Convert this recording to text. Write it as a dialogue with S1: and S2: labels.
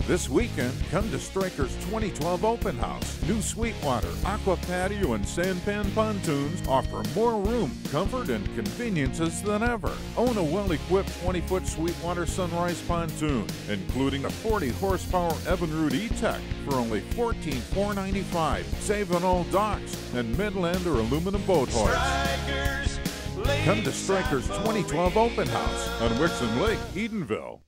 S1: This weekend, come to Stryker's 2012 Open House. New Sweetwater, aqua patio, and sampan pontoons offer more room, comfort, and conveniences than ever. Own a well-equipped 20-foot Sweetwater Sunrise pontoon, including a 40-horsepower Evinrude E-Tech for only $14,495. Save on all docks and Midland or aluminum boat hoists. Come to Stryker's 2012 Open House on Wixom Lake, Edenville.